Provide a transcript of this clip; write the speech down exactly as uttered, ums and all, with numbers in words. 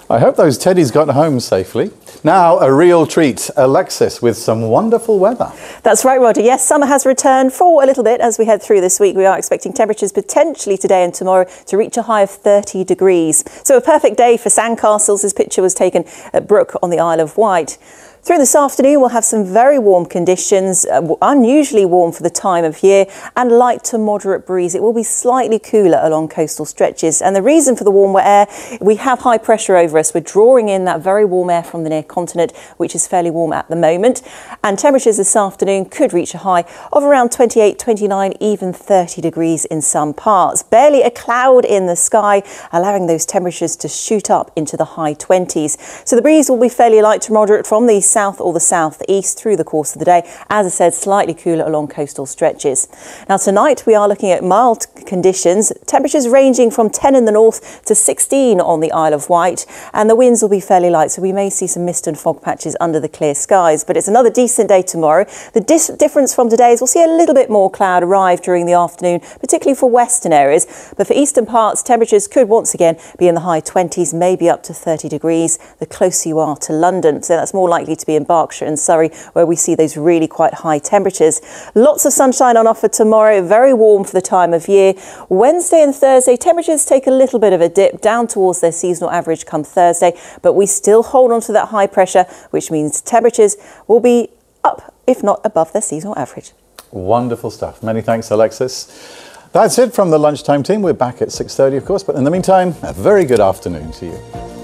I hope those teddies got home safely. Now, a real treat, Alexis with some wonderful weather. That's right, Roger. Yes, summer has returned for a little bit as we head through this week. We are expecting temperatures potentially today and tomorrow to reach a high of thirty degrees. So a perfect day for sandcastles. This picture was taken at Brook on the Isle of Wight. Through this afternoon, we'll have some very warm conditions, uh, unusually warm for the time of year, and light to moderate breeze. It will be slightly cooler along coastal stretches. And the reason for the warmer air, we have high pressure over us. We're drawing in that very warm air from the near continent, which is fairly warm at the moment. And temperatures this afternoon could reach a high of around twenty-eight, twenty-nine, even thirty degrees in some parts. Barely a cloud in the sky, allowing those temperatures to shoot up into the high twenties. So the breeze will be fairly light to moderate from the south or the southeast through the course of the day. As I said, slightly cooler along coastal stretches. Now tonight we are looking at mild conditions, temperatures ranging from ten in the north to sixteen on the Isle of Wight, and the winds will be fairly light, so we may see some mist and fog patches under the clear skies. But it's another decent day tomorrow. The dis difference from today is we'll see a little bit more cloud arrive during the afternoon, particularly for western areas, but for eastern parts temperatures could once again be in the high twenties, maybe up to thirty degrees the closer you are to London. So that's more likely to to be in Berkshire and Surrey, where we see those really quite high temperatures. Lots of sunshine on offer tomorrow, very warm for the time of year. Wednesday and Thursday, temperatures take a little bit of a dip down towards their seasonal average come Thursday, but we still hold on to that high pressure, which means temperatures will be up, if not above their seasonal average. Wonderful stuff. Many thanks, Alexis. That's it from the Lunchtime team. We're back at six thirty, of course, but in the meantime, a very good afternoon to you.